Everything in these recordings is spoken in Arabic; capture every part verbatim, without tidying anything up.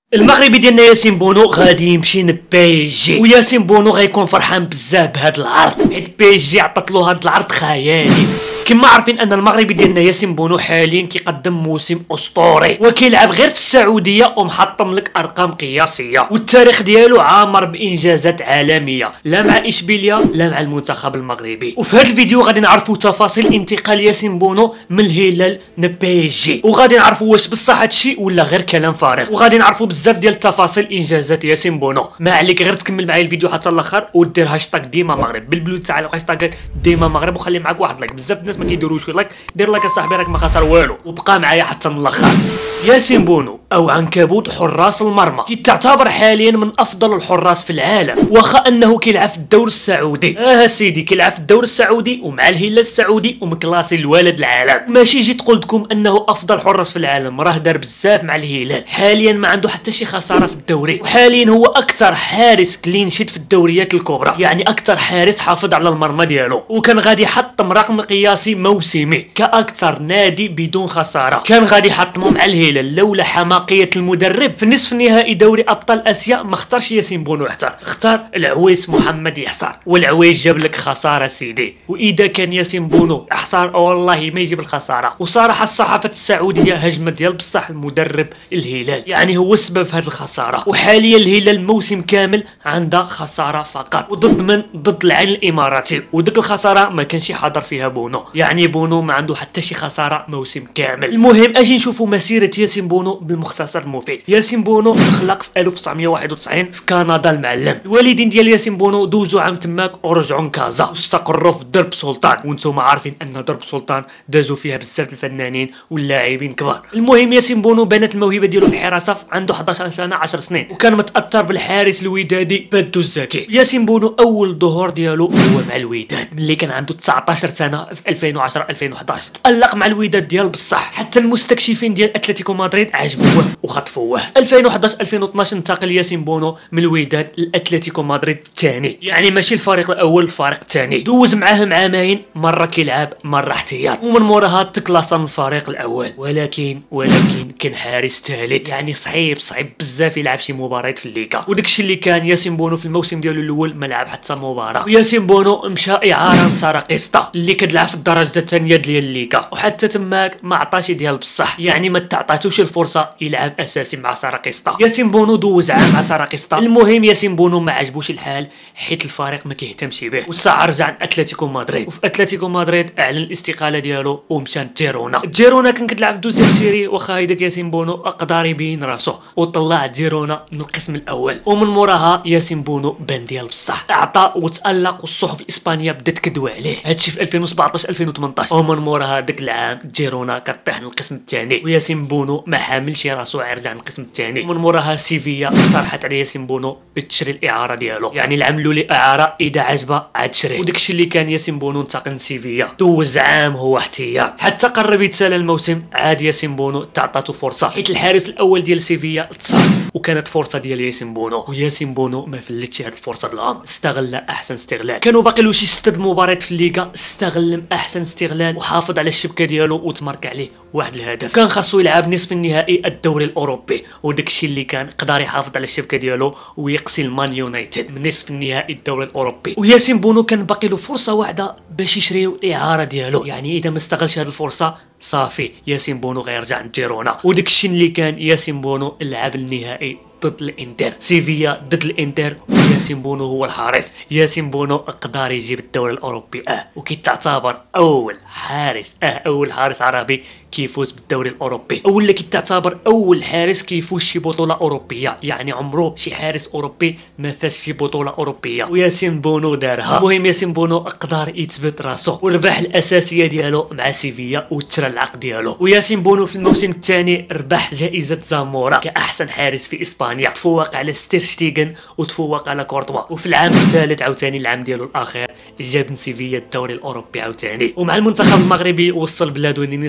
المغربي ديالنا ياسين بونو غادي يمشي لبي جي، وياسين بونو غيكون فرحان بزاف بهاد العرض حيت بي جي عطات له هاد العرض خيالي. كما عارفين ان المغربي ديالنا ياسين بونو حاليا كيقدم موسم اسطوري وكيلعب غير في السعوديه ومحطم لك ارقام قياسيه، والتاريخ ديالو عامر بانجازات عالميه لا مع اشبيليا لا مع المنتخب المغربي. وفي هذا الفيديو غادي نعرفوا تفاصيل انتقال ياسين بونو من الهلال لبي جي، وغادي نعرفوا واش بصح هادشي ولا غير كلام فارغ، وغادي نعرفوا بزاف ديال التفاصيل انجازات ياسين بونو. ما عليك غير تكمل معايا الفيديو حتى الاخر ودير هاشتاغ ديما مغرب بالبلو تاع هاشتاغ ديما مغرب، وخلي معاك واحد لايك. بزاف الناس ما كيديروش لايك، دير لايك اصاحبي راك ما خسر والو، وبقى معايا حتى من الاخر. ياسين بونو او عنكبوت حراس المرمى كيتعتبر حاليا من افضل الحراس في العالم، واخا انه كيلعب في الدوري السعودي. اه سيدي كيلعب في الدوري السعودي ومع الهلال السعودي ومكلاسي الولد العالم. ماشي جيت قلت لكم انه افضل حراس في العالم، راه دار بزاف مع الهلال. حاليا ما عنده حتى شي خساره في الدوري، وحاليا هو اكثر حارس كلين شيت في الدوريات الكبرى، يعني اكثر حارس حافظ على المرمى ديالو، وكان غادي يحطم رقم قياسي موسمي كاكثر نادي بدون خساره. كان غادي يحطمو مع الهلال لولا حماقيه المدرب. في النصف النهائي دوري ابطال اسيا ما اختارش ياسين بونو يحتار، اختار العويس محمد يحصر، والعويس جاب لك خساره سيدي. واذا كان ياسين بونو يحصر والله ما يجيب الخساره. وصراحه الصحافه السعوديه هجمت ديال بصح المدرب الهلال، يعني هو السبب في هذه الخساره. وحاليا الهلال الموسم كامل عندها خساره فقط، وضد من؟ ضد العين الاماراتي، وديك الخساره ما كانش حاضر فيها بونو، يعني بونو ما عنده حتى شي خساره موسم كامل. المهم اجي نشوفوا مسيره ياسين بونو بالمختصر المفيد. ياسين بونو خلق في ألف وتسعمية وواحد وتسعين في كندا المعلم. الوالدين ديال ياسين بونو دوزوا عام تماك ورجعوا لكازا واستقروا في درب سلطان، وانتم عارفين ان درب سلطان دازوا فيها بزاف الفنانين واللاعبين كبار. المهم ياسين بونو بنت الموهبه ديالو في الحراسه عنده حداش سنه عشر سنين، وكان متاثر بالحارس الودادي بدو الزكي. ياسين بونو اول ظهور ديالو هو مع الوداد ملي كان عنده تسعطاش سنه في ألفين وعشرة ألفين وحداش. تالق مع الوداد ديال بصح، حتى المستكشفين ديال اتلتيكو مدريد عجبوه وخطفوه. في ألفين وحداش ألفين واثناش انتقل ياسين بونو من الوداد لاتلتيكو مدريد الثاني، يعني ماشي الفريق الاول الفريق الثاني. دوز معاهم عامين، مره كيلعب مره احتياط، ومن موراها تكلاصا من الفريق الاول. ولكن ولكن كان حارس ثالث، يعني صعيب صعيب بزاف يلعب شي مباريات في الليغا. وداكشي اللي كان ياسين بونو في الموسم ديالو الاول ما لعب حتى مباراه. وياسين بونو مشى اعاره لساراقيستا اللي كتلعب في الدرجه الثانيه ديال الليغا، وحتى تماك ما عطاش ديال بصح، يعني ما تعطاتوش الفرصه يلعب اساسي مع ساراقيستا. ياسين بونو دوز عام مع ساراقيستا. المهم ياسين بونو ما عجبوش الحال حيت الفريق ما كيهتمش به، وساعه رجع عند اتلتيكو مدريد. وفي اتلتيكو مدريد اعلن الاستقاله ديالو ومشى لجيرونا. جيرونا كان كتلعب في دوزيام سيري، واخا هيداك ياسين بونو اقدر يبين راسو وطلع جيرونا من القسم الاول. ومن موراها ياسين بونو بان ديال بصح، اعطى وتالق والصحف الاسبانيه بدات كدوي عليه. هادشي في ألفين وسبعطاش ألفين وثمنطاش. ومن موراها داك العام جيرونا كطيح للقسم الثاني، وياسين بونو ما حاملش راسو يرجع للقسم الثاني. ومن موراها سيفيا اقترحت على ياسين بونو بتشري الاعاره ديالو، يعني العملوا لي اعاره اذا عجبه عاد شريه. وداكشي اللي كان ياسين بونو انتقل لسيفيا، دوز عام هو احتياط حتى قرب يتسالى الموسم. عاد ياسين بونو تعطاتو فرصه حيت الحارس الاول ديال سيفيا تصاب، وكانت فرصه ديال ياسين بونو، وياسين بونو ما فلتش هذه الفرصه بالغام، استغلها احسن استغلال. كانوا باقي له شي ست مباريات في الليغا، استغلهم احسن استغلال وحافظ على الشبكه ديالو وتمارك عليه واحد الهدف. كان خاصو يلعب نصف النهائي الدوري الاوروبي، وداكشي اللي كان قدر يحافظ على الشبكه ديالو ويقصي المان يونايتد من نصف النهائي الدوري الاوروبي. وياسين بونو كان باقي له فرصه واحده باش يشريو الاعاره ديالو، يعني اذا ما استغلش هذه الفرصه صافي ياسين بونو غيرجع لجيرونا. وداكشي اللي كان ياسين بونو لعب النهائي ضد الانتر، سيفيا ضد الانتر، وياسين بونو هو الحارس. ياسين بونو قدر يجيب الدوري الاوروبي اه وكيتعتبر اول حارس اه اول حارس عربي كيفوز بالدوري الاوروبي، ولا كيتعتبر اول حارس كيفوز شي بطوله اوروبيه، يعني عمره شي حارس اوروبي ما فاز شي بطوله اوروبيه، وياسين بونو دارها. المهم ياسين بونو قدر يثبت راسو وربح الاساسيه ديالو مع سيفيا وتشرى العقد ديالو. وياسين بونو في الموسم الثاني ربح جائزه زامورا كاحسن حارس في اسبانيا، تفوق على ستير شتيغن وتفوق على كورتوا. وفي العام الثالث عاوتاني العام ديالو الاخير جاب سيفيا الدوري الاوروبي عاوتاني. ومع المنتخب المغربي وصل بلادو لنصف النهائي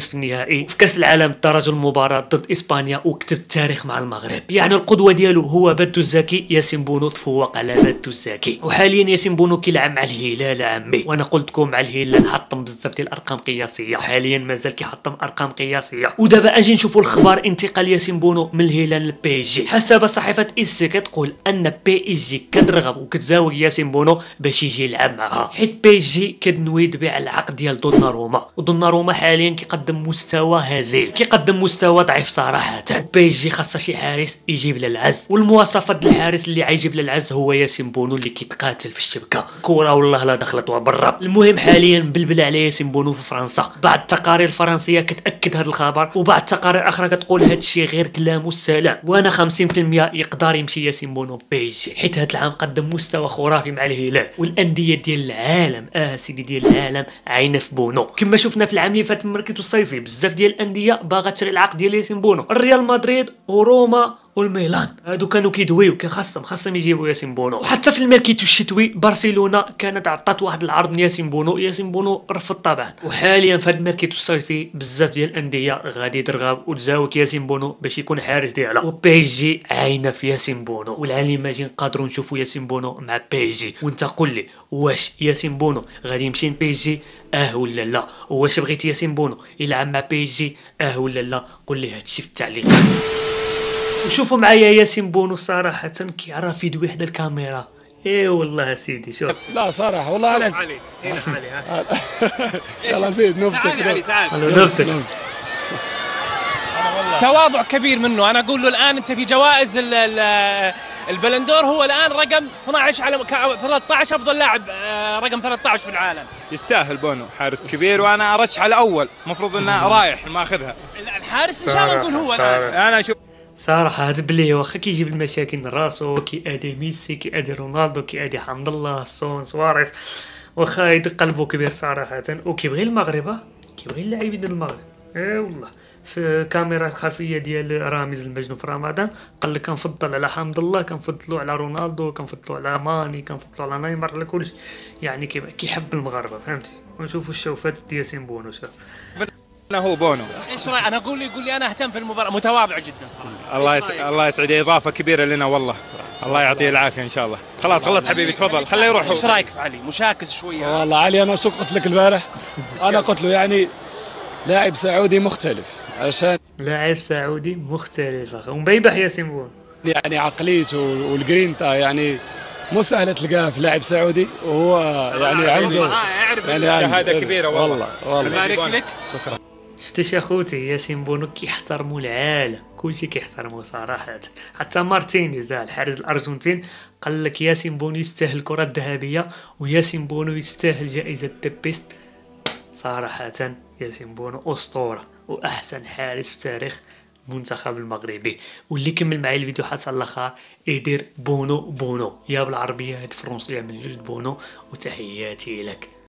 النهائي في كاس العالم درج المباراة ضد اسبانيا وكتب التاريخ مع المغرب. يعني القدوة ديالو هو بدو الزكي، ياسين بونو تفوق على بدو الزكي. وحاليا ياسين بونو كيلعب مع الهلال عمي، وانا قلت لكم مع الهلال حطم بزاف ديال الارقام قياسيه، وحاليا مازال كيحطم ارقام قياسيه. ودابا اجي نشوفوا الخبر انتقال ياسين بونو من الهلال للبي اس جي. حسب صحيفه اس كتقول ان بي اس جي كترغب وكتزاوج ياسين بونو باش يجي يلعب معها، حيت بي اس جي كتنوي تبيع العقد ديال دوناروما، ودوناروما حاليا كيقدم مستوى هزيل، كيقدم مستوى ضعيف صراحه. بي اس جي خاصها شي حارس يجيب للعز، والمواصفات ديال الحارس اللي غيجيب للعز هو ياسين بونو اللي كيتقاتل في الشبكه، كره والله لا دخلت وبرا. المهم حاليا بلبل على ياسين بونو في فرنسا، بعض التقارير الفرنسيه كتاكد هذا الخبر، وبعض التقارير اخرى كتقول هذا الشيء غير كلام والسلام. وانا خمسين بالمية يقدر يمشي ياسين بونو بي اس جي، حيت هذا العام قدم مستوى خرافي مع الهلال، والانديه ديال العالم اه سيدي ديال العالم عاينه في بونو. كما شفنا في العام اللي فات الميركاتو الصيفي بزاف ديال الانديه باغا تشري العقد ديال ياسين بونو، الريال مدريد وروما والميلان هادو كانوا كيدويو كيخصهم خاصهم يجيبوا ياسين بونو. وحتى في الميركاتو الشتوي برشلونه كانت عطات واحد العرض لياسين بونو، ياسين بونو رفض طبعا. وحاليا في هاد الميركاتو الصيفي بزاف ديال الانديه غادي ترغب وتزاوج ياسين بونو باش يكون حارس ديالها، وبي اس جي عاينه في ياسين بونو، والعالم ماجي نقدروا نشوفوا ياسين بونو مع بي اس جي. وانت قول لي واش ياسين بونو غادي يمشي لبي اس جي اه ولا لا؟ واش بغيتي ياسين بونو يلعب مع بي اس جي اه ولا لا؟ قول لي هادشي في التعليقات. وشوفوا معايا ياسين بونو صراحة كيعرف يدوي حدا الكاميرا. ايه والله سيدي شوف. لا صراحة والله على علي هنا علي ها يلا زيد نبتك. تعال علي تعال نبتك. تواضع كبير منه. انا اقول له الان انت في جوائز ال ال البلندور هو الان رقم اثناشر على ثلاثة عشر افضل لاعب رقم ثلاثة عشر في العالم. يستاهل بونو، حارس كبير وانا ارشح على الاول، المفروض انه رايح ما اخذها. الحارس ان شاء الله نقول هو الان. انا اشوف صراحة هذا بلي واخا كيجيب المشاكل راسو، كيأدي ميسي، كيأدي رونالدو، كيأدي حمد الله، سون، سواريز، واخا يدق قلبو كبير صراحة، وكيبغي المغرب، كيبغي اللاعبين ديال المغرب. اي والله في الكاميرا الخلفيه ديال رامز المجنون في رمضان قال لك كنفضل على حمد الله، كنفضلو على رونالدو، كنفضلو على ماني، كنفضلو على نيمار، على كلشي. يعني كيحب المغاربه فهمتي. ونشوفوا الشوفات ديال ياسين بونو. شوف هو بونو ايش رايك؟ انا اقول لي يقول لي انا اهتم في المباراه، متواضع جدا صراحه. الله يس... الله يسعده، اضافه كبيره لنا والله، الله يعطيه العافيه ان شاء الله. خلاص خلصت حبيبي تفضل خليه يروح. ايش رايك في علي؟ مشاكس شويه. والله علي انا شو قلت لك البارح؟ انا قلت له يعني لاعب سعودي مختلف، عشان لاعب سعودي مختلف اخي ومبيبح ياسين بونو. يعني عقليته والجرينتا يعني مو سهل تلقاه في لاعب سعودي، وهو يعني عنده يعني شهاده كبيره والله. والله بارك لك. شكرا. شفتي يا خوتي ياسين بونو كيحترموا العالم، كلشي كيحترموه صراحه. حتى مارتينيز الحارس الارجنتين قال لك ياسين بونو يستاهل الكره الذهبيه، وياسين بونو يستاهل جائزه ذا بيست. صراحه ياسين بونو اسطوره واحسن حارس في تاريخ المنتخب المغربي. واللي كمل معايا الفيديو حتى الاخر يدير بونو بونو يا بالعربيه يا بالفرنسيه من جوج بونو، وتحياتي لك.